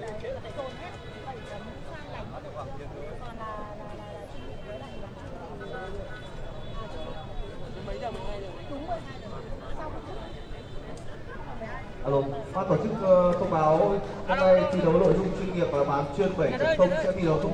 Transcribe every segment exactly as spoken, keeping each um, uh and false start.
Alo, ban tổ chức uh, thông báo hôm nay thi đấu nội dung chuyên nghiệp và bán chuyên bảy chấm không sẽ thi đấu không?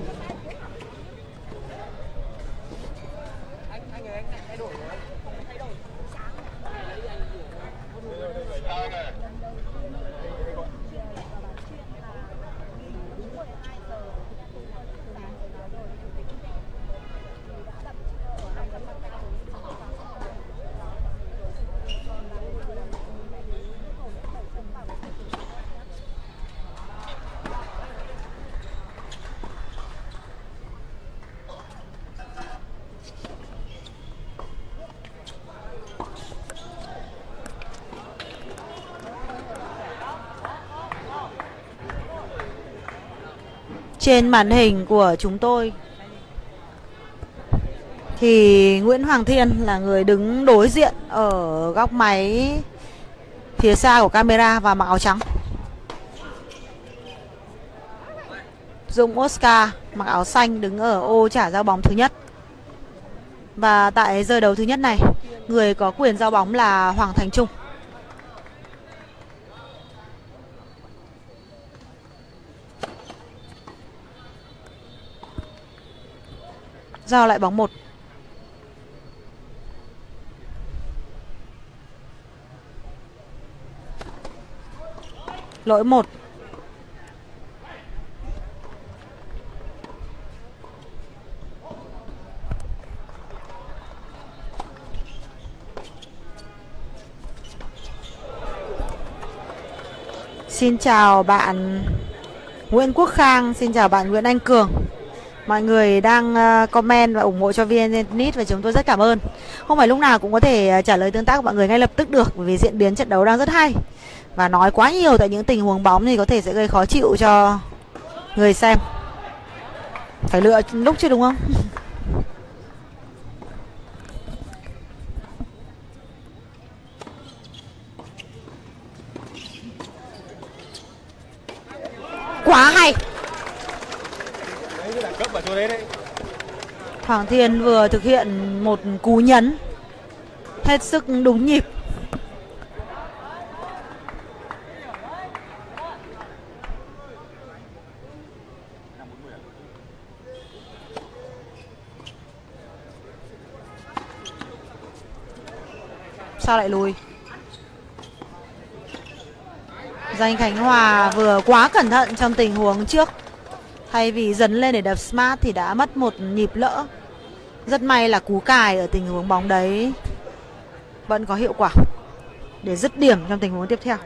Trên màn hình của chúng tôi thì Nguyễn Hoàng Thiên là người đứng đối diện ở góc máy phía xa của camera và mặc áo trắng. Dũng Oscar mặc áo xanh đứng ở ô trả giao bóng thứ nhất. Và tại giờ đấu thứ nhất này, người có quyền giao bóng là Hoàng Thành Trung. Giao lại bóng một. Lỗi một. Xin chào bạn Nguyễn Quốc Khang, xin chào bạn Nguyễn Anh Cường. Mọi người đang comment và ủng hộ cho vê en Tennis và chúng tôi rất cảm ơn. Không phải lúc nào cũng có thể trả lời tương tác của mọi người ngay lập tức được, bởi vì diễn biến trận đấu đang rất hay. Và nói quá nhiều tại những tình huống bóng thì có thể sẽ gây khó chịu cho người xem. Phải lựa lúc chứ đúng không? Quá hay. Hoàng Thiên vừa thực hiện một cú nhấn hết sức đúng nhịp. Sao lại lùi? Danh Khánh Hòa vừa quá cẩn thận trong tình huống trước. Thay vì dấn lên để đập smart thì đã mất một nhịp lỡ. Rất may là cú cài ở tình huống bóng đấy vẫn có hiệu quả để dứt điểm trong tình huống tiếp theo.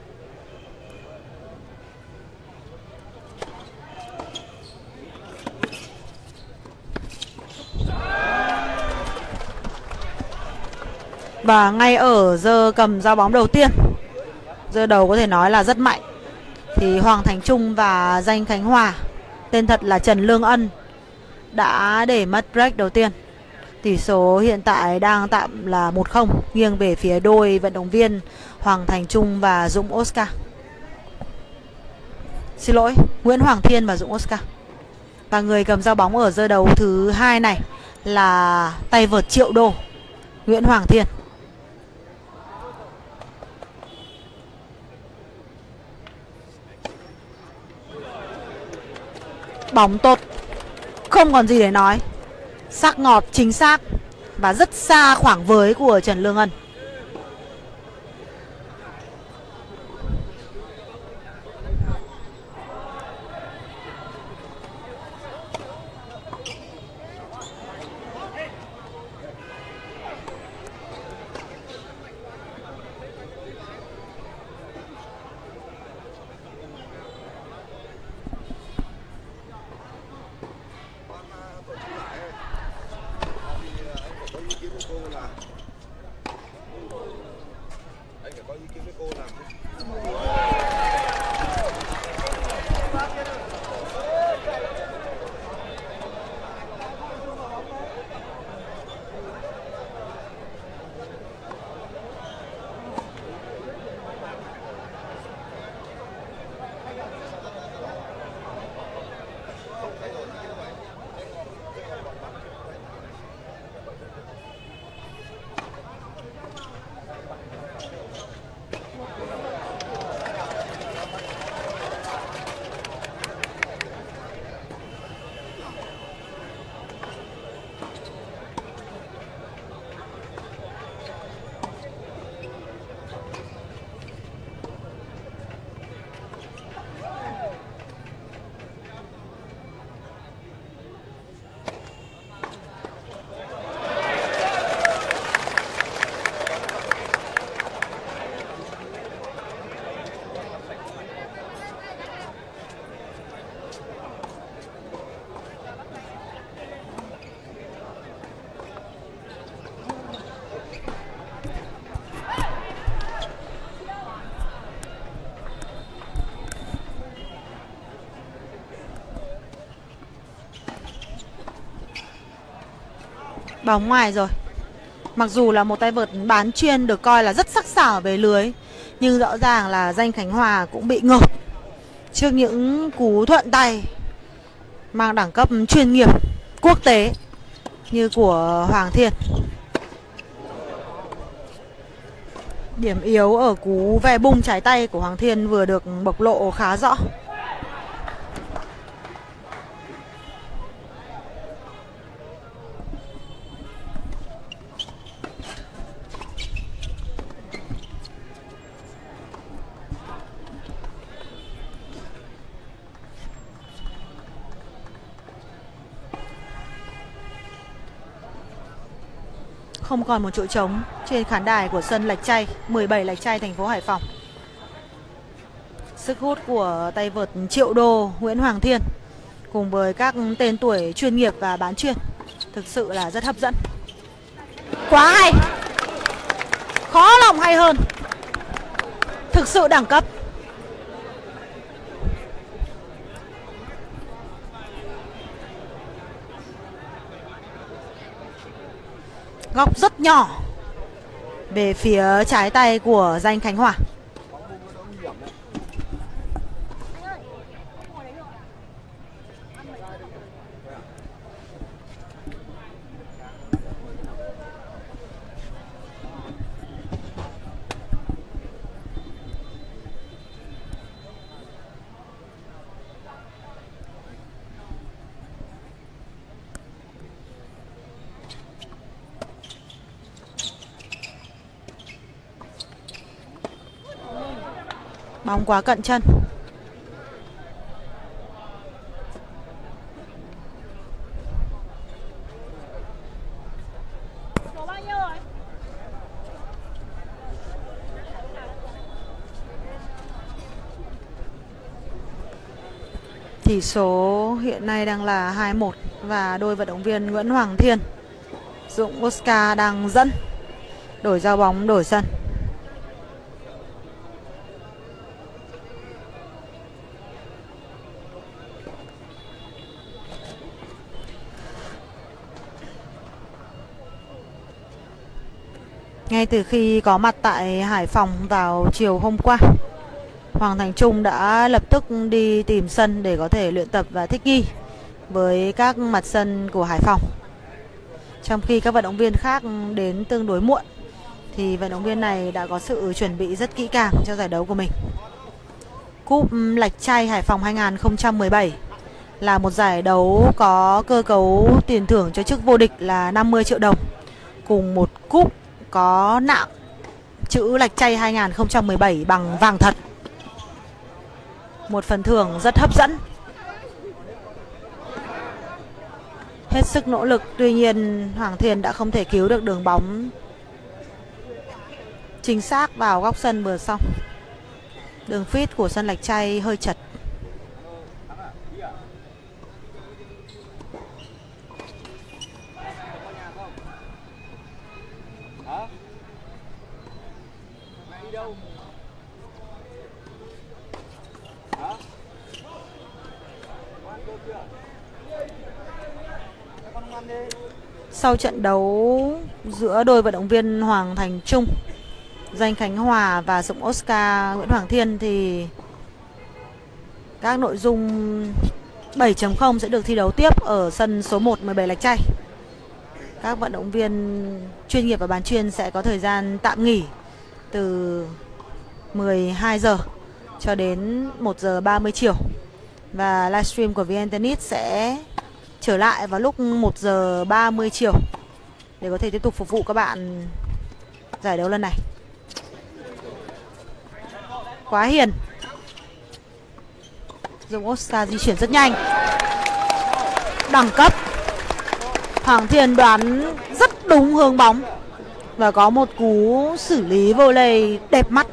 Và ngay ở giờ cầm giao bóng đầu tiên, giờ đầu có thể nói là rất mạnh, thì Hoàng Thành Trung và Danh Khánh Hòa, tên thật là Trần Lương Ân, đã để mất break đầu tiên. Tỷ số hiện tại đang tạm là một không, nghiêng về phía đôi vận động viên Hoàng Thành Trung và Dũng Oscar. Xin lỗi, Nguyễn Hoàng Thiên và Dũng Oscar. Và người cầm giao bóng ở giờ đấu thứ hai này là tay vợt triệu đô, Nguyễn Hoàng Thiên. Bóng tốt, không còn gì để nói. Sắc ngọt, chính xác và rất xa khoảng với của Trần Lương Ân. Bóng ngoài rồi. Mặc dù là một tay vợt bán chuyên được coi là rất sắc sảo về lưới, nhưng rõ ràng là Danh Khánh Hòa cũng bị ngợp trước những cú thuận tay mang đẳng cấp chuyên nghiệp quốc tế như của Hoàng Thiên. Điểm yếu ở cú ve bung trái tay của Hoàng Thiên vừa được bộc lộ khá rõ. Không còn một chỗ trống trên khán đài của sân Lạch Tray, mười bảy Lạch Tray, thành phố Hải Phòng. Sức hút của tay vợt triệu đô Nguyễn Hoàng Thiên cùng với các tên tuổi chuyên nghiệp và bán chuyên thực sự là rất hấp dẫn. Quá hay, khó lòng hay hơn, thực sự đẳng cấp. Góc rất nhỏ về phía trái tay của Danh Khánh Hòa. Bóng quá cận chân. Tỷ số hiện nay đang là hai một và đôi vận động viên Nguyễn Hoàng Thiên, Dũng Oscar đang dẫn. Đổi giao bóng, đổi sân. Ngay từ khi có mặt tại Hải Phòng vào chiều hôm qua, Hoàng Thành Trung đã lập tức đi tìm sân để có thể luyện tập và thích nghi với các mặt sân của Hải Phòng. Trong khi các vận động viên khác đến tương đối muộn, thì vận động viên này đã có sự chuẩn bị rất kỹ càng cho giải đấu của mình. Cúp Lạch Tray Hải Phòng hai không một bảy là một giải đấu có cơ cấu tiền thưởng cho chức vô địch là năm mươi triệu đồng, cùng một cúp có nạm chữ Lạch Tray hai không một bảy bằng vàng thật. Một phần thưởng rất hấp dẫn. Hết sức nỗ lực, tuy nhiên Hoàng Thiên đã không thể cứu được đường bóng chính xác vào góc sân vừa xong. Đường feed của sân Lạch Tray hơi chật. Sau trận đấu giữa đôi vận động viên Hoàng Thành Trung, Danh Khánh Hòa và Dũng Oscar Nguyễn Hoàng Thiên thì các nội dung bảy chấm không sẽ được thi đấu tiếp ở sân số một mười bảy Lạch Tray. Các vận động viên chuyên nghiệp và bán chuyên sẽ có thời gian tạm nghỉ từ mười hai giờ cho đến một giờ ba mươi chiều. Và livestream của vê en Tennis sẽ trở lại vào lúc một giờ ba mươi chiều để có thể tiếp tục phục vụ các bạn giải đấu lần này. Quá hiền. Dũng Oscar di chuyển rất nhanh. Đẳng cấp. Hoàng Thiên đoán rất đúng hướng bóng và có một cú xử lý volley đẹp mắt.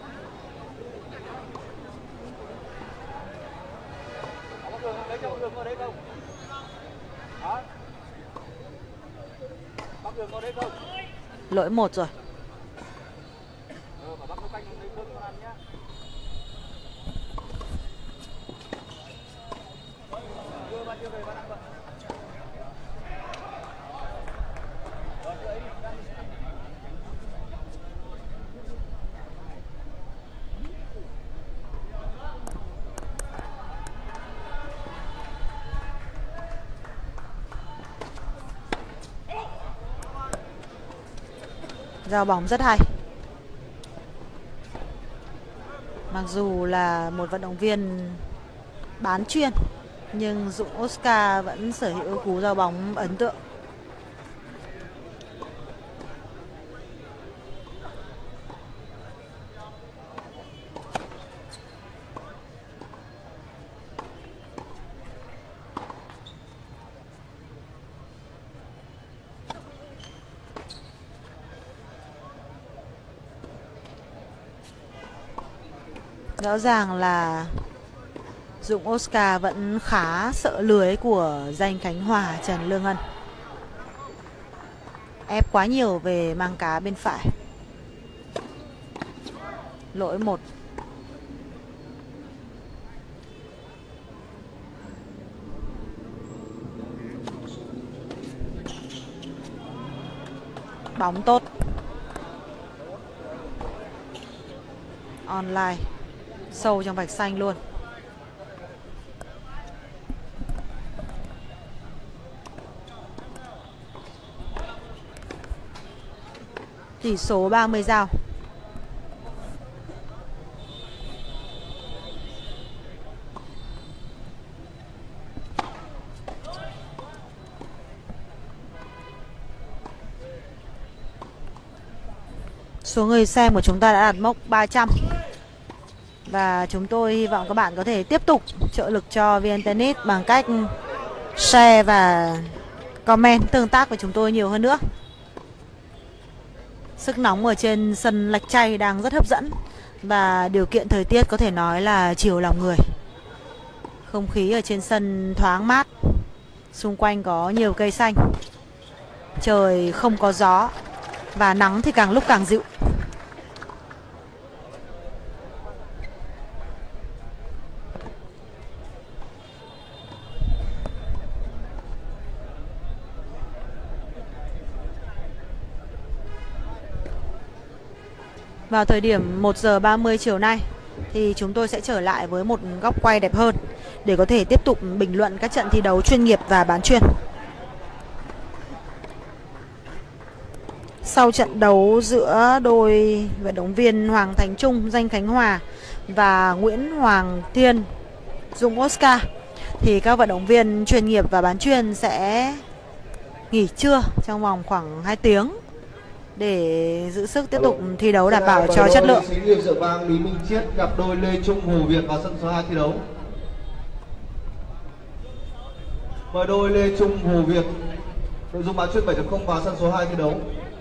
Lỗi một rồi. giao bóng rất hay. Mặc dù là một vận động viên bán chuyên, nhưng Dũng Oscar vẫn sở hữu cú giao bóng ấn tượng. Rõ ràng là Dũng Oscar vẫn khá sợ lưới của danh Khánh Hòa Trần Lương Ân. Ép quá nhiều về mang cá bên phải. Lỗi một. Bóng tốt. Online. Sâu trong vạch xanh luôn. Tỷ số ba mươi giao. Số người xem của chúng ta đã đạt mốc ba trăm. Và chúng tôi hy vọng các bạn có thể tiếp tục trợ lực cho vê en Tennis bằng cách share và comment tương tác với chúng tôi nhiều hơn nữa. Sức nóng ở trên sân Lạch Tray đang rất hấp dẫn. Và điều kiện thời tiết có thể nói là chiều lòng người. Không khí ở trên sân thoáng mát. Xung quanh có nhiều cây xanh. Trời không có gió. Và nắng thì càng lúc càng dịu. Vào thời điểm một giờ ba mươi chiều nay thì chúng tôi sẽ trở lại với một góc quay đẹp hơn để có thể tiếp tục bình luận các trận thi đấu chuyên nghiệp và bán chuyên. Sau trận đấu giữa đôi vận động viên Hoàng Thành Trung danh Khánh Hòa và Nguyễn Hoàng Thiên Dũng Oscar thì các vận động viên chuyên nghiệp và bán chuyên sẽ nghỉ trưa trong vòng khoảng hai tiếng để giữ sức tiếp tục thi đấu đảm bảo cho chất lượng. Xí nghiệp Rượu Vang Lý Minh Chiết gặp đôi Lê Trung Hồ Việt vào sân số hai thi đấu. Mời đôi Lê Trung Hồ Việt nội dung bán chuyên bảy chấm không vào sân số hai thi đấu.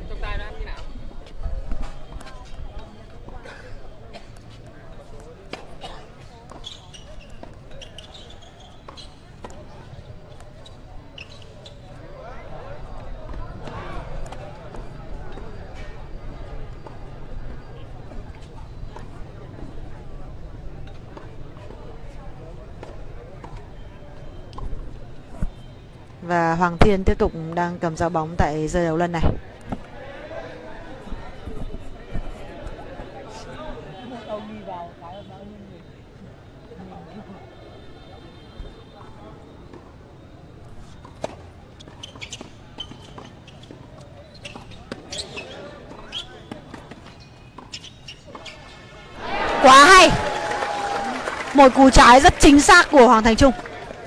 Và Hoàng Thiên tiếp tục đang cầm giao bóng tại rơi đầu lần này. Quá hay. Một cú trái rất chính xác của Hoàng Thành Trung.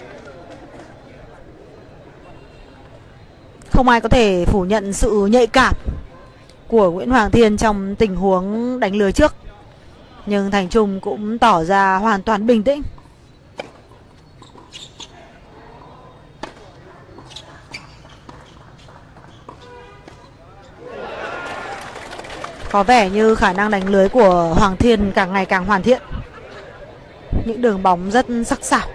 Không ai có thể phủ nhận sự nhạy cảm của Nguyễn Hoàng Thiên trong tình huống đánh lưới trước. Nhưng Thành Trung cũng tỏ ra hoàn toàn bình tĩnh. Có vẻ như khả năng đánh lưới của Hoàng Thiên càng ngày càng hoàn thiện. Những đường bóng rất sắc sảo.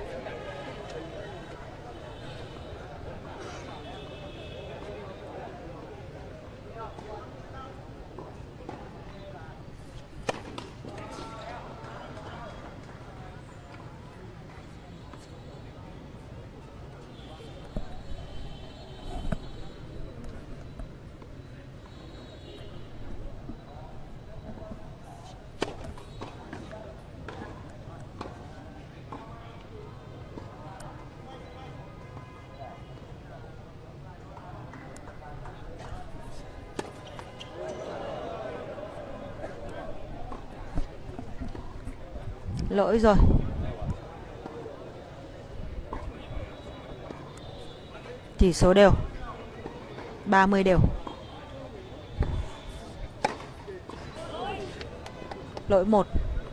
Lỗi rồi. Tỷ số đều, ba mươi đều. Lỗi một.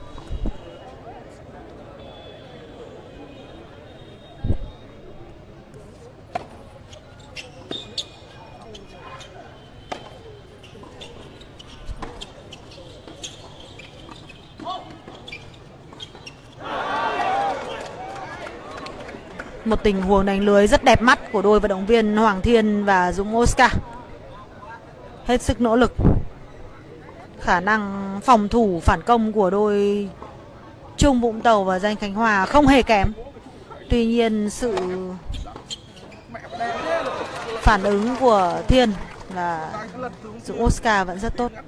Một tình huống đánh lưới rất đẹp mắt của đôi vận động viên Hoàng Thiên và Dũng Oscar. Hết sức nỗ lực. Khả năng phòng thủ phản công của đôi Trung Vũng Tàu và Danh Khánh Hòa không hề kém. Tuy nhiên sự phản ứng của Thiên và Dũng Oscar vẫn rất tốt.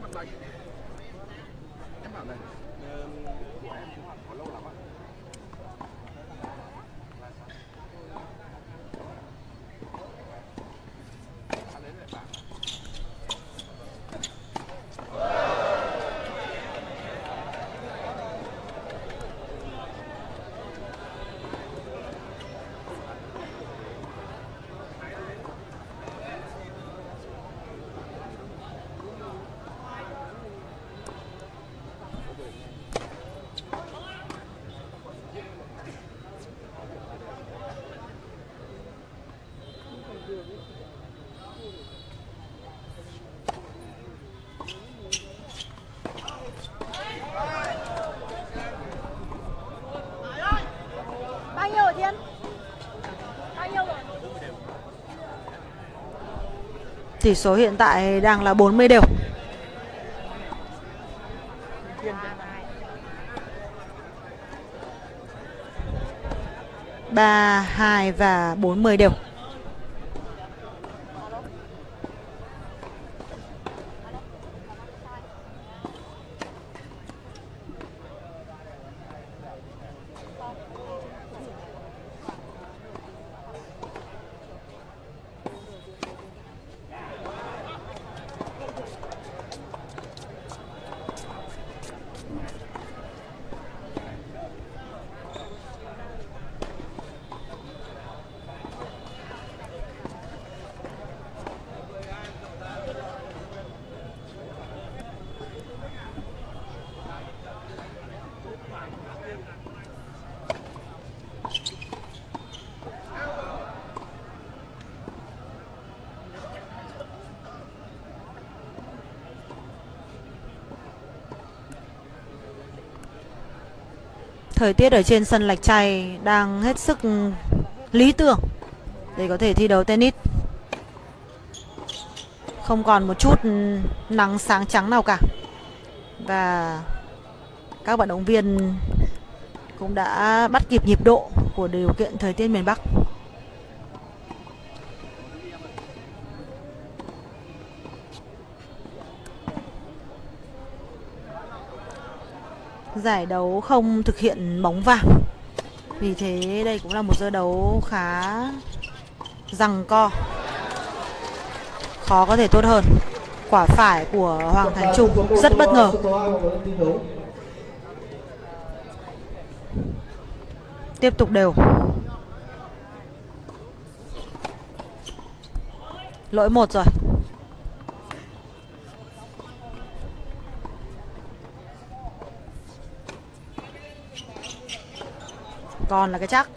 Tỷ số hiện tại đang là bốn mươi đều. ba, hai và bốn mươi đều. Thời tiết ở trên sân Lạch Tray đang hết sức lý tưởng để có thể thi đấu tennis. Không còn một chút nắng sáng trắng nào cả. Và các vận động viên cũng đã bắt kịp nhịp độ của điều kiện thời tiết miền Bắc. Giải đấu không thực hiện bóng vàng, vì thế đây cũng là một trận đấu khá giằng co, khó có thể tốt hơn. Quả phải của Hoàng Thành Trung rất bất ngờ. Tiếp tục đều. Lỗi một rồi. Còn là cái chắc.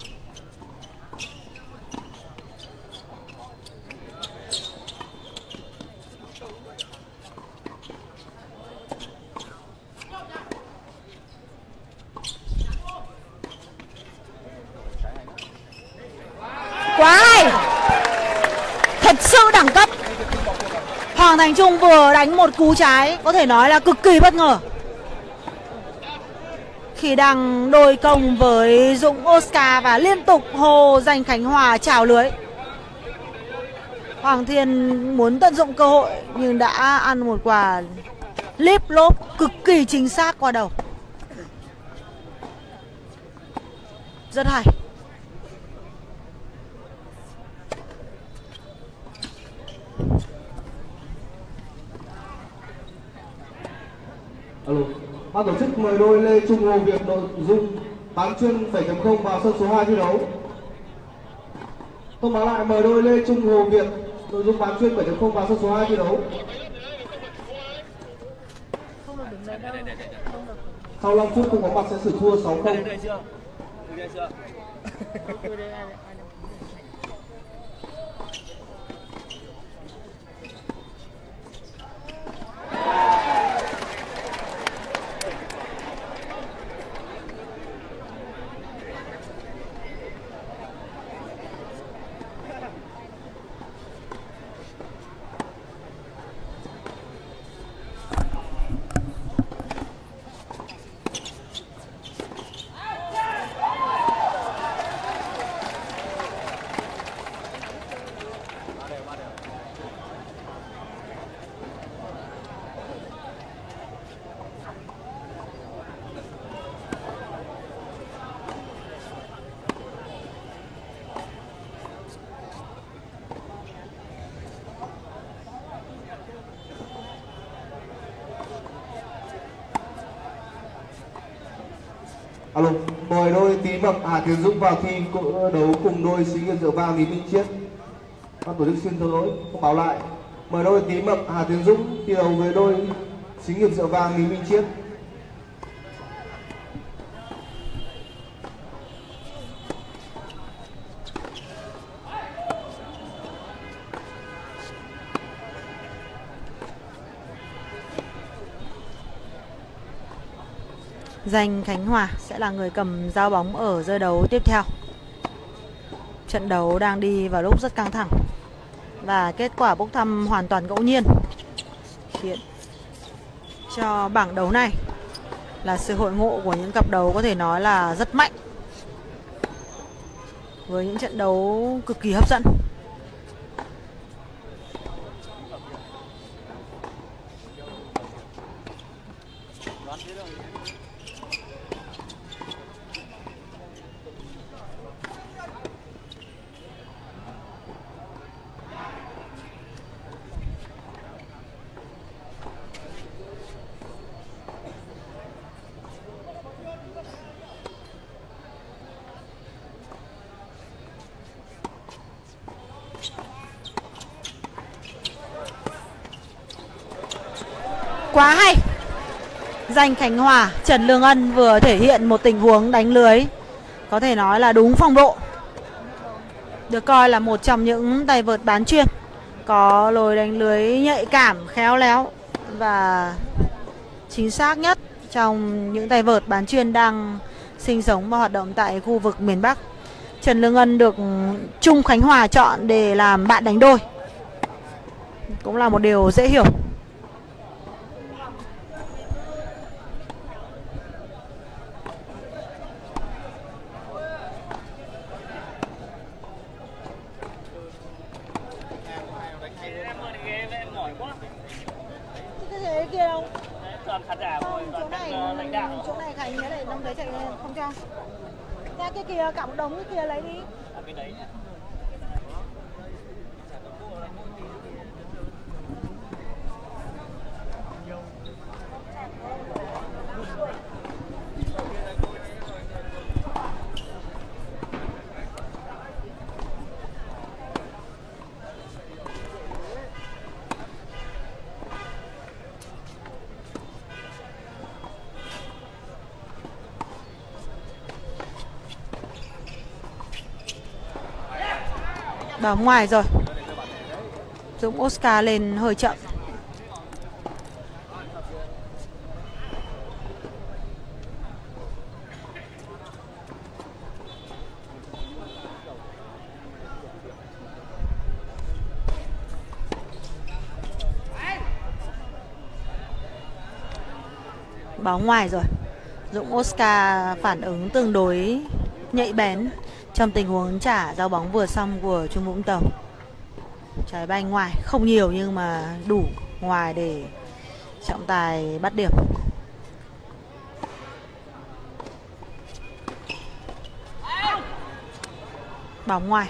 Quá hay. Thật sự đẳng cấp. Hoàng Thành Trung vừa đánh một cú trái có thể nói là cực kỳ bất ngờ khi đang đôi công với Dũng Oscar và liên tục hô Danh Khánh Hòa chào lưới. Hoàng Thiên muốn tận dụng cơ hội nhưng đã ăn một quả líp lốp cực kỳ chính xác qua đầu. Rất hay. Alo, Ban tổ chức mời đôi Lê Trung Hồ Việt nội dung bán chuyên bảy chấm không vào sân số hai thi đấu. Thông báo lại mời đôi Lê Trung Hồ Việt nội dung bán chuyên bảy chấm không vào sân số hai thi đấu. Sau năm phút không có mặt sẽ xử thua sáu không. Alo, mời đôi Tí Mập Hà Tiến Dũng vào thi đấu cùng đôi Xí Nghiệp Rượu Vang Lý Minh Chiết. Ban tổ chức xin thứ lỗi, thông báo lại mời đôi Tí Mập Hà Tiến Dũng thi đấu với đôi Xí Nghiệp Rượu Vang Lý Minh Chiết. Danh Khánh Hòa sẽ là người cầm giao bóng ở giây đấu tiếp theo. Trận đấu đang đi vào lúc rất căng thẳng và kết quả bốc thăm hoàn toàn ngẫu nhiên khiến cho bảng đấu này là sự hội ngộ của những cặp đấu có thể nói là rất mạnh, với những trận đấu cực kỳ hấp dẫn. Quá hay. Danh Khánh Hòa, Trần Lương Ân vừa thể hiện một tình huống đánh lưới có thể nói là đúng phong độ. Được coi là một trong những tay vợt bán chuyên, có lối đánh lưới nhạy cảm, khéo léo và chính xác nhất trong những tay vợt bán chuyên đang sinh sống và hoạt động tại khu vực miền Bắc. Trần Lương Ân được Trung Khánh Hòa chọn để làm bạn đánh đôi, cũng là một điều dễ hiểu. Thế kia đâu? Toàn khán giả thôi, chỗ này, lãnh đạo. chỗ này Khánh thế này năm đấy chạy không cho. Ra cái kia cả một đống cái kia lấy đi. À, cái đấy. Bóng ngoài rồi. Dũng Oscar lên hơi chậm. Bóng ngoài rồi. Dũng Oscar phản ứng tương đối nhạy bén trong tình huống trả giao bóng vừa xong của Trung Vũng Tàu. Trái bay ngoài, không nhiều nhưng mà đủ ngoài để trọng tài bắt điểm. Bóng ngoài.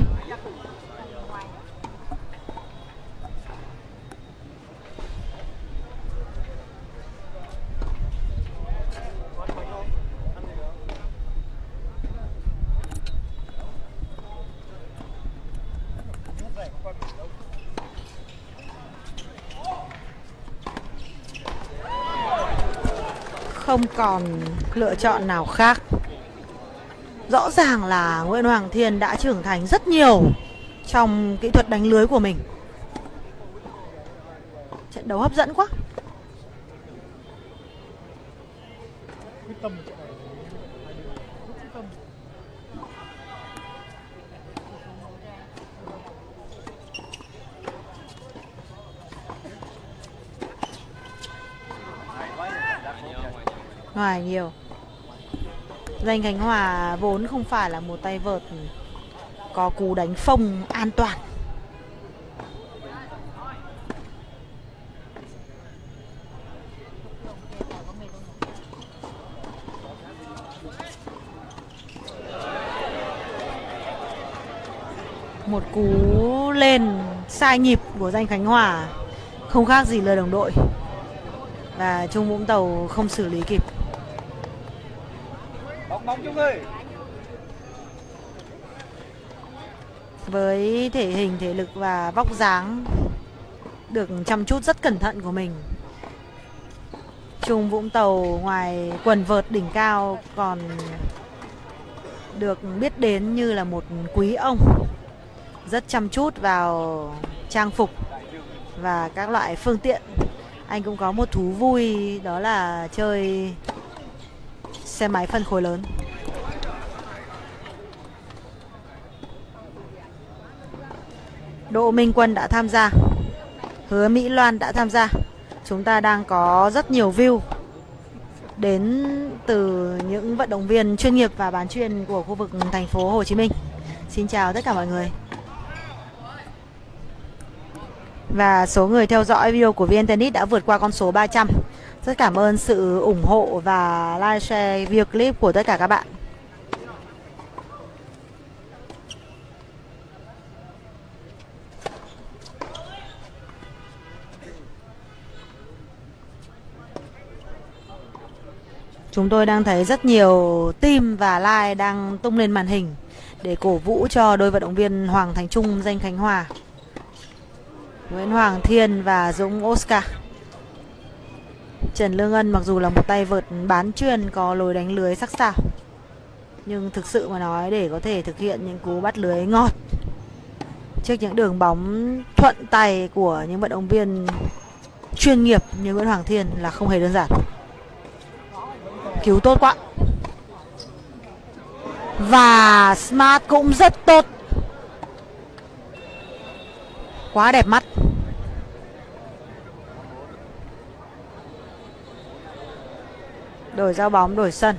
không còn lựa chọn nào khác. Rõ ràng là Nguyễn Hoàng Thiên đã trưởng thành rất nhiều trong kỹ thuật đánh lưới của mình. Trận đấu hấp dẫn quá. Ngoài nhiều. Danh Khánh Hòa vốn không phải là một tay vợt có cú đánh phông an toàn. Một cú lên sai nhịp của Danh Khánh Hòa không khác gì lời đồng đội, và Trung Vũng Tàu không xử lý kịp. Bóng bóng Trung ơi. Với thể hình, thể lực và vóc dáng được chăm chút rất cẩn thận của mình, Trung Vũng Tàu ngoài quần vợt đỉnh cao còn được biết đến như là một quý ông, rất chăm chút vào trang phục và các loại phương tiện. Anh cũng có một thú vui, đó là chơi xe máy phân khối lớn. Đỗ Minh Quân đã tham gia, Hứa Mỹ Loan đã tham gia. Chúng ta đang có rất nhiều view đến từ những vận động viên chuyên nghiệp và bán chuyên của khu vực thành phố Hồ Chí Minh. Xin chào tất cả mọi người. Và số người theo dõi video của vê en Tennis đã vượt qua con số ba trăm. Rất cảm ơn sự ủng hộ và like share video clip của tất cả các bạn. Chúng tôi đang thấy rất nhiều tim và like đang tung lên màn hình để cổ vũ cho đôi vận động viên Hoàng Thành Trung, Danh Khánh Hòa, Nguyễn Hoàng Thiên và Dũng Oscar. Trần Lương Ân mặc dù là một tay vợt bán chuyên có lối đánh lưới sắc sảo, nhưng thực sự mà nói, để có thể thực hiện những cú bắt lưới ngọt trước những đường bóng thuận tay của những vận động viên chuyên nghiệp như Nguyễn Hoàng Thiên là không hề đơn giản. Cứu tốt quá. Và Smart cũng rất tốt. Quá đẹp mắt. Đổi giao bóng, đổi sân.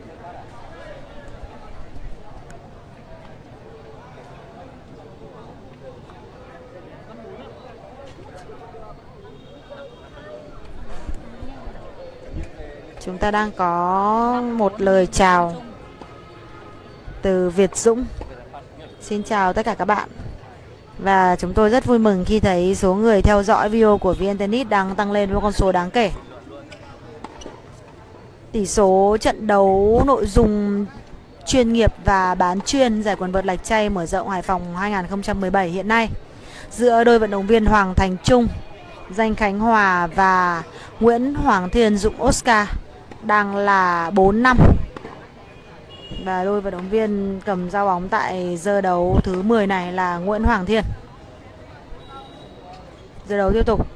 Chúng ta đang có một lời chào từ Việt Dũng. Xin chào tất cả các bạn. Và chúng tôi rất vui mừng khi thấy số người theo dõi video của vê en Tennis đang tăng lên với con số đáng kể. Tỷ số trận đấu nội dung chuyên nghiệp và bán chuyên giải quần vợt Lạch Tray mở rộng Hải Phòng hai không một bảy hiện nay giữa đôi vận động viên Hoàng Thành Trung, Danh Khánh Hòa và Nguyễn Hoàng Thiên, Dũng Oscar đang là bốn năm. Và đôi vận động viên cầm giao bóng tại giờ đấu thứ mười này là Nguyễn Hoàng Thiên. Giờ đấu tiếp tục.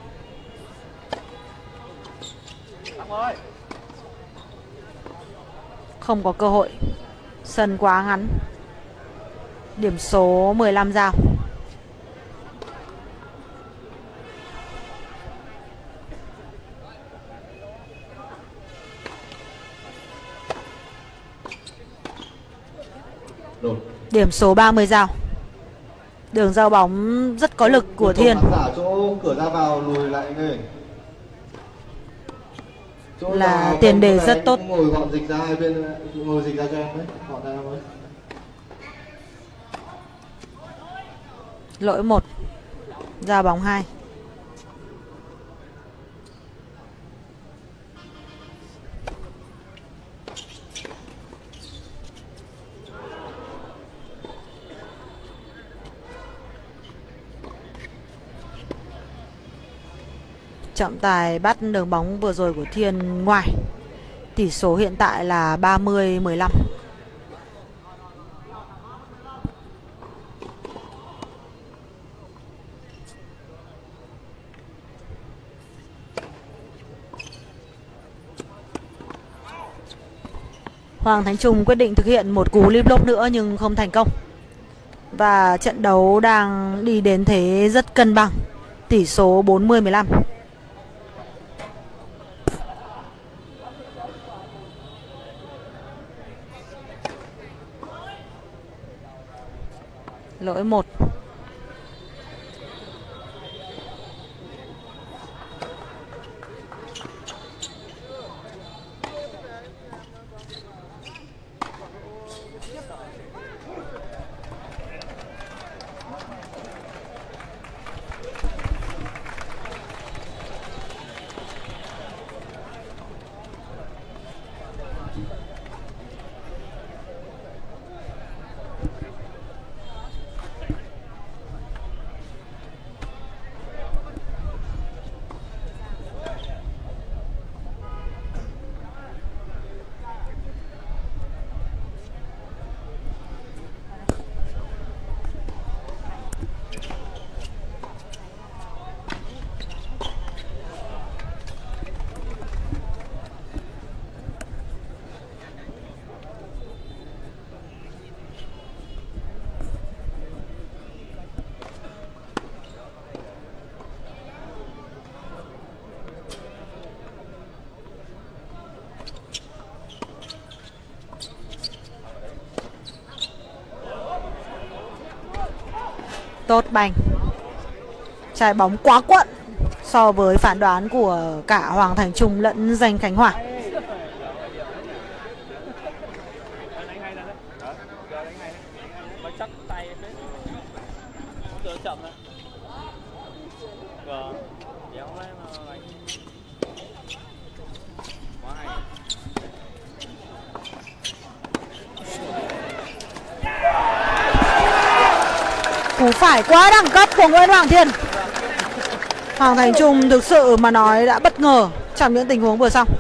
Không có cơ hội. Sân quá ngắn. Điểm số mười lăm giao. Điểm số ba mươi giao. Đường giao bóng rất có lực của Thiên. Chỗ cửa ra vào lùi lại ngay. Là tiền đề rất tốt. Ngồi gọn dịch ra hai bên, ngồi dịch ra cho em đấy, gọn ra thôi. Lỗi một. Giao bóng hai. Trọng tài bắt đường bóng vừa rồi của Thiên ngoài. Tỷ số hiện tại là ba mươi mười lăm. Hoàng Thành Trung quyết định thực hiện một cú lip lốp nữa nhưng không thành công. Và trận đấu đang đi đến thế rất cân bằng. Tỷ số bốn mươi mười lăm. Lỗi một. Tốt bành. Trái bóng quá quận so với phán đoán của cả Hoàng Thành Trung lẫn Danh Khánh Hòa. Cú phải quá đẳng cấp của Nguyễn Hoàng Thiên. Hoàng Thành Trung thực sự mà nói đã bất ngờ trong những tình huống vừa xong.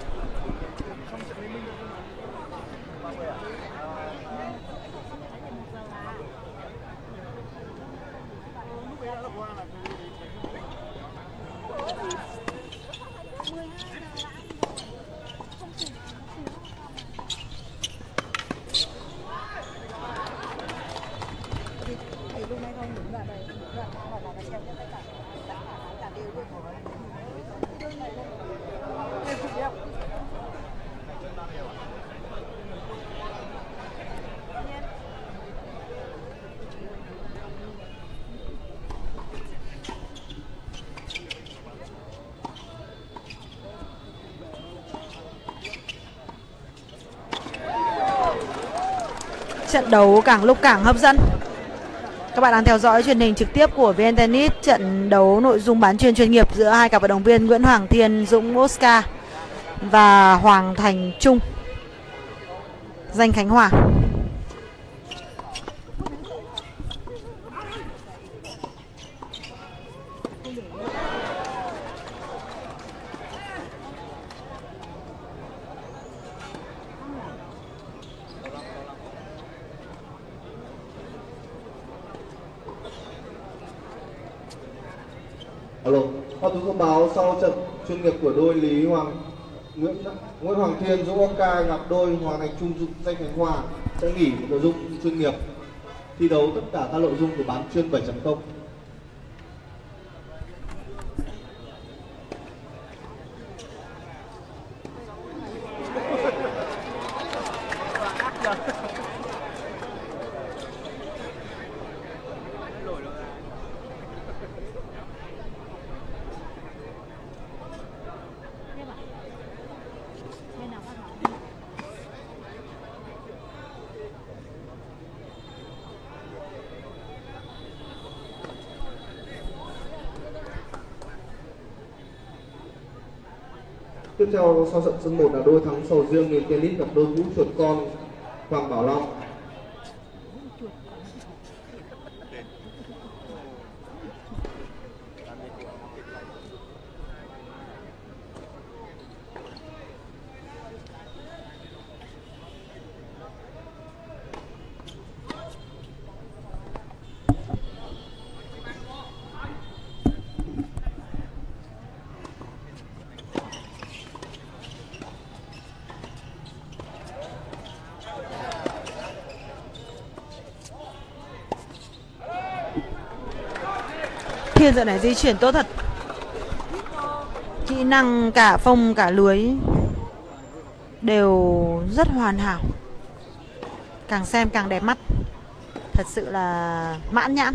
Trận đấu càng lúc càng hấp dẫn. Các bạn đang theo dõi truyền hình trực tiếp của vê en Tennis, trận đấu nội dung bán chuyên chuyên nghiệp giữa hai cặp vận động viên Nguyễn Hoàng Thiên, Dũng Oscar và Hoàng Thành Trung, Danh Khánh Hòa. Alo, Hoa Tú thông báo sau trận chuyên nghiệp của đôi Lý Hoàng Nguyễn Nguyễn Hoàng Thiên, Dũng Oscar gặp đôi Hoàng Thành Trung, Danh Khánh Hòa sẽ nghỉ nội dung chuyên nghiệp, thi đấu tất cả các nội dung của bán chuyên bảy chấm không. Tiếp theo sau trận sân một là đôi thắng sầu riêng miền tennis gặp đôi Vũ Chuột Con, Hoàng Bảo Long. Thiên dạo này di chuyển tốt thật. Kỹ năng cả phông cả lưới đều rất hoàn hảo. Càng xem càng đẹp mắt. Thật sự là mãn nhãn.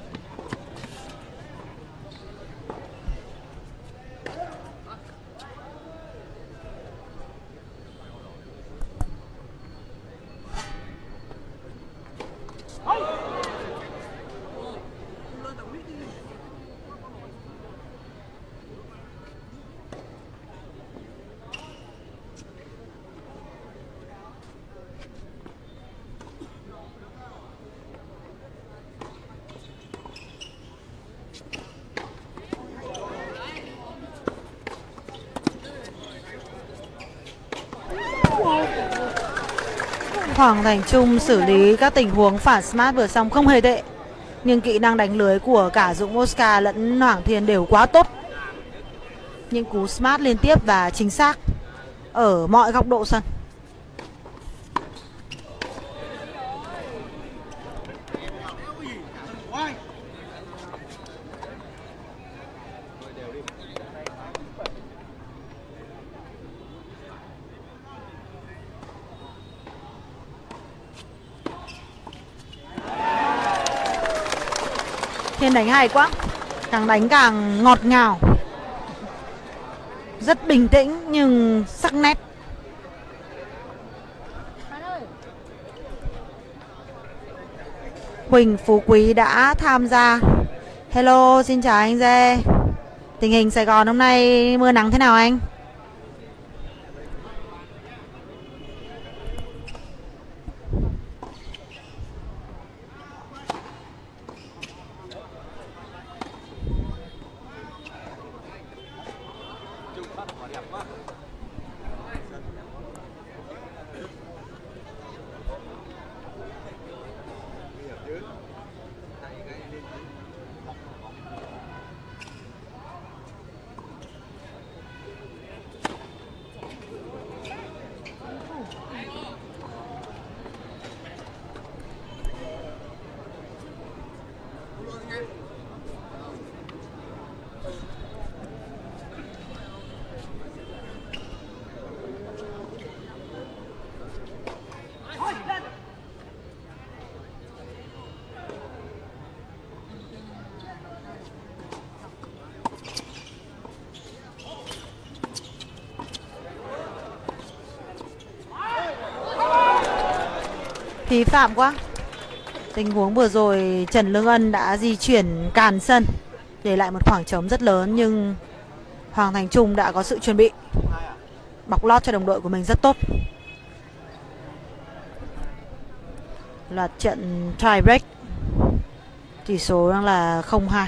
Hoàng Thành Trung xử lý các tình huống phản smart vừa xong không hề tệ. Nhưng kỹ năng đánh lưới của cả Dũng Oscar lẫn Hoàng Thiên đều quá tốt. Những cú smart liên tiếp và chính xác ở mọi góc độ sân. Thiên đánh hay quá. Càng đánh càng ngọt ngào. Rất bình tĩnh nhưng sắc nét. Huỳnh Phú Quý đã tham gia. Hello, xin chào anh Dê. Tình hình Sài Gòn hôm nay mưa nắng thế nào anh? Phí phạm quá. Tình huống vừa rồi Trần Lương Ân đã di chuyển càn sân, để lại một khoảng trống rất lớn. Nhưng Hoàng Thành Trung đã có sự chuẩn bị, bọc lót cho đồng đội của mình rất tốt. Loạt trận tie break. Tỷ số đang là không hai.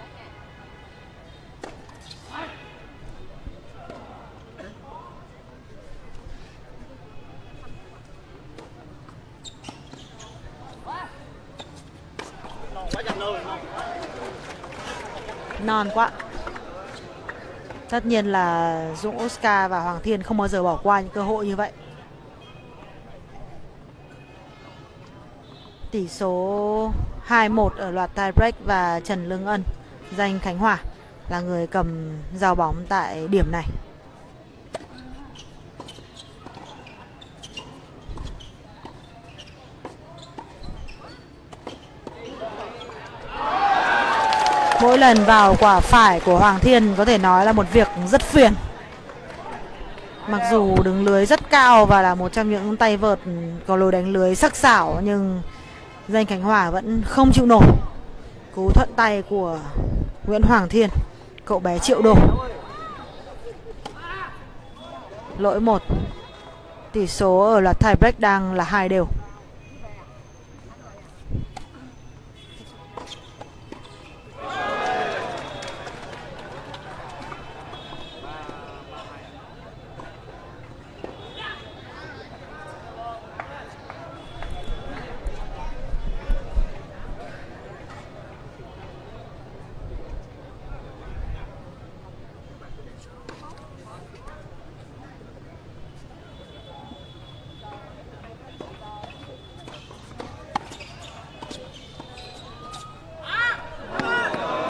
Non quá. Tất nhiên là Dũng Oscar và Hoàng Thiên không bao giờ bỏ qua những cơ hội như vậy. Tỷ số hai một ở loạt tie break và Trần Lương Ân, danh Khánh Hòa, là người cầm giao bóng tại điểm này. Mỗi lần vào quả phải của Hoàng Thiên có thể nói là một việc rất phiền. Mặc dù đứng lưới rất cao và là một trong những tay vợt có lối đánh lưới sắc sảo, nhưng danh Khánh Hòa vẫn không chịu nổi cú thuận tay của Nguyễn Hoàng Thiên, cậu bé triệu đô. Lỗi một. Tỷ số ở loạt tie break đang là hai đều.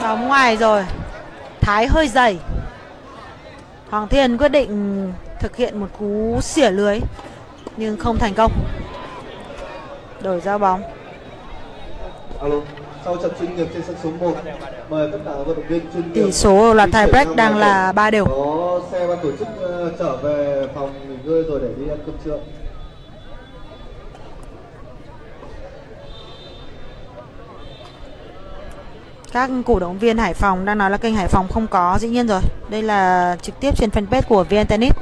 Sóng ngoài rồi. Thái hơi dày. Hoàng Thiên quyết định thực hiện một cú xỉa lưới nhưng không thành công. Đổi ra bóng. Alo, sau trận chuyên nghiệp trên sân số một, mời tất cả vận động viên chuyên nghiệp. Tỷ số loạt tie break đang là ba đều. Có xe ban tổ chức uh, trở về phòng nghỉ ngơi rồi để đi ăn cơm trưa. Các cổ động viên Hải Phòng đang nói là kênh Hải Phòng không có, dĩ nhiên rồi. Đây là trực tiếp trên fanpage của vê en Tennis.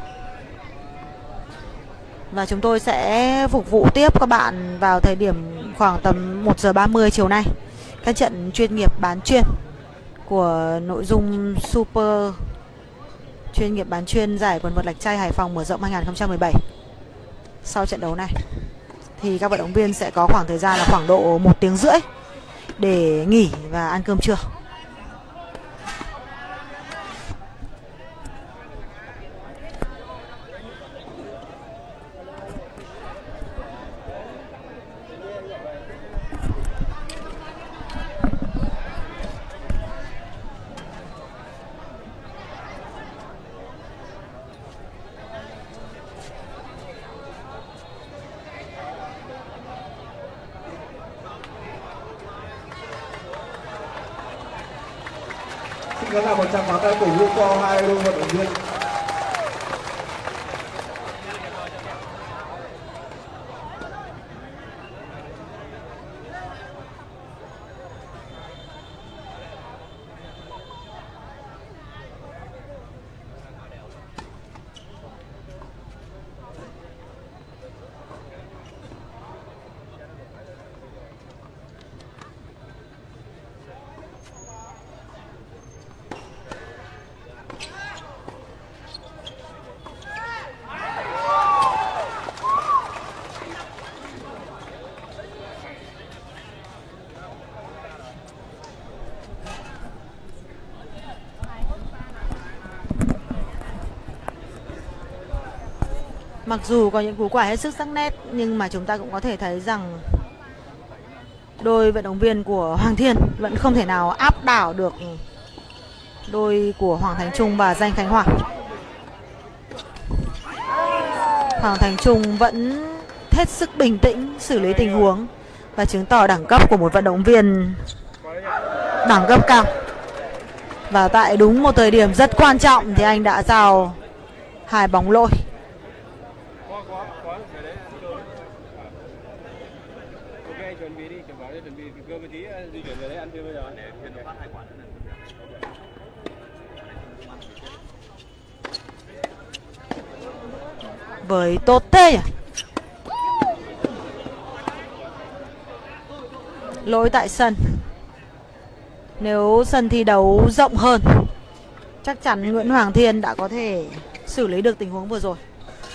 Và chúng tôi sẽ phục vụ tiếp các bạn vào thời điểm khoảng tầm một giờ ba mươi chiều nay. Các trận chuyên nghiệp bán chuyên của nội dung Super chuyên nghiệp bán chuyên giải quần vợt lạch tray Hải Phòng mở rộng hai không một bảy. Sau trận đấu này thì các vận động viên sẽ có khoảng thời gian là khoảng độ một tiếng rưỡi để nghỉ và ăn cơm trưa. Xin có là một tràng pháo tay cổ vũ cho hai đôi vận động viên. Mặc dù có những cú quả hết sức sắc nét nhưng mà chúng ta cũng có thể thấy rằng đôi vận động viên của Hoàng Thiên vẫn không thể nào áp đảo được đôi của Hoàng Thành Trung và Danh Khánh Hòa. Hoàng Thành Trung vẫn hết sức bình tĩnh xử lý tình huống và chứng tỏ đẳng cấp của một vận động viên đẳng cấp cao. Và tại đúng một thời điểm rất quan trọng thì anh đã giao hai bóng lỗi. Với tốt thế nhỉ? Lỗi tại sân. Nếu sân thi đấu rộng hơn chắc chắn Nguyễn Hoàng Thiên đã có thể xử lý được tình huống vừa rồi.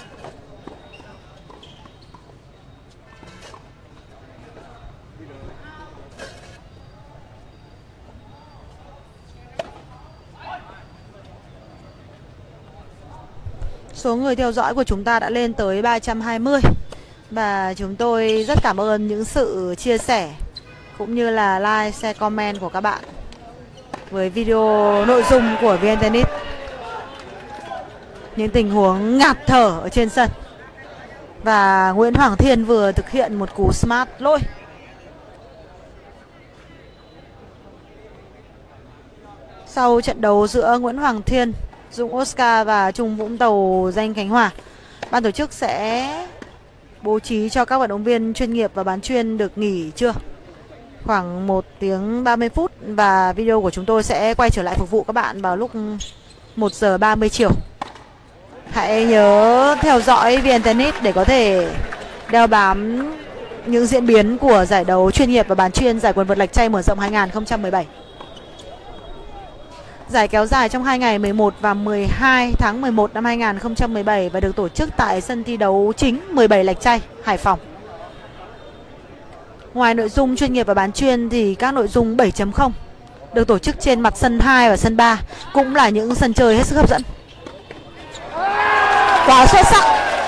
Số người theo dõi của chúng ta đã lên tới ba trăm hai mươi. Và chúng tôi rất cảm ơn những sự chia sẻ cũng như là like, share, comment của các bạn với video nội dung của vê en Tennis. Những tình huống ngạt thở ở trên sân. Và Nguyễn Hoàng Thiên vừa thực hiện một cú smart lỗi. Sau trận đấu giữa Nguyễn Hoàng Thiên, Dũng Oscar và Trung Vũng Tàu Danh Khánh Hòa, ban tổ chức sẽ bố trí cho các vận động viên chuyên nghiệp và bán chuyên được nghỉ trưa khoảng một tiếng ba mươi phút. Và video của chúng tôi sẽ quay trở lại phục vụ các bạn vào lúc một giờ ba mươi chiều. Hãy nhớ theo dõi vê en Tennis để có thể đeo bám những diễn biến của giải đấu chuyên nghiệp và bán chuyên giải quần vợt lạch tray mở rộng hai không một bảy. Giải kéo dài trong hai ngày mười một và mười hai tháng mười một năm hai không một bảy và được tổ chức tại sân thi đấu chính mười bảy Lạch Tray, Hải Phòng. Ngoài nội dung chuyên nghiệp và bán chuyên thì các nội dung bảy chấm không được tổ chức trên mặt sân hai và sân ba cũng là những sân chơi hết sức hấp dẫn. Quá xuất sắc.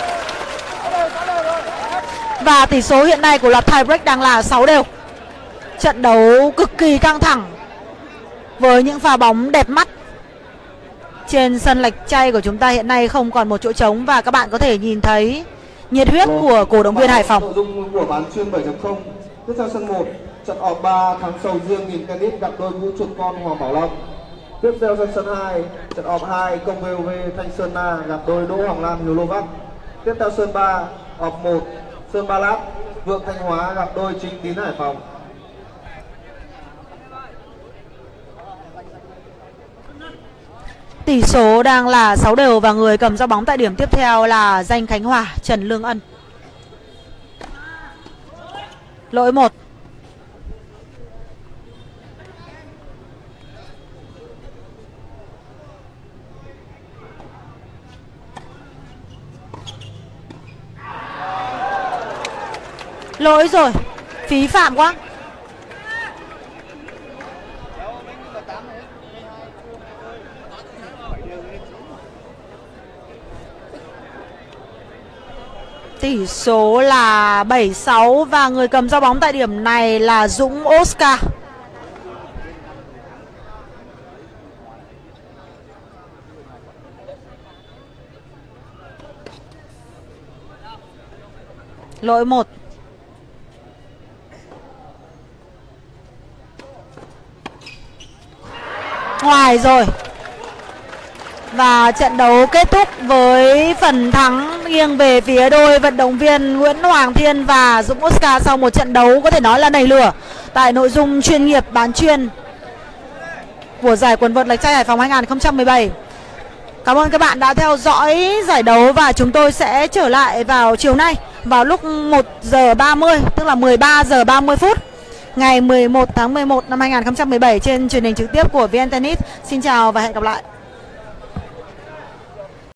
Và tỷ số hiện nay của loạt tie break đang là sáu đều. Trận đấu cực kỳ căng thẳng với những pha bóng đẹp mắt. Trên sân lạch chay của chúng ta hiện nay không còn một chỗ trống và các bạn có thể nhìn thấy nhiệt huyết của cổ động viên Hải Phòng. Nội dung của ván chuyên bảy chấm không. Tiếp theo sân một, trận ọp ba thắng sầu riêng nghìn tennis gặp đôi Vũ Chuột Con Hoàng Bảo Long. Tiếp theo sân sân hai, trận ọp hai công vê o vê Thanh Sơn Na gặp đôi Đỗ Hoàng Lan Hiếu Lô Vắc. Tiếp theo sân ba, ọp một, Sơn Ba Lát Vượng Thanh Hóa gặp đôi Chính Tín Hải Phòng. Tỷ số đang là sáu đều và người cầm giao bóng tại điểm tiếp theo là Danh Khánh Hòa, Trần Lương Ân. Lỗi một. Lỗi rồi, phí phạm quá. Tỷ số là bảy sáu và người cầm giao bóng tại điểm này là Dũng Oscar. Lỗi một. Ngoài rồi. Và trận đấu kết thúc với phần thắng nghiêng về phía đôi vận động viên Nguyễn Hoàng Thiên và Dũng Oscar sau một trận đấu có thể nói là nảy lửa tại nội dung chuyên nghiệp bán chuyên của giải quần vợt lạch tray Hải Phòng hai nghìn không trăm mười bảy. Cảm ơn các bạn đã theo dõi giải đấu và chúng tôi sẽ trở lại vào chiều nay vào lúc một giờ ba mươi, tức là mười ba giờ ba mươi phút ngày mười một tháng mười một năm hai nghìn không trăm mười bảy trên truyền hình trực tiếp của vê en Tennis. Xin chào và hẹn gặp lại.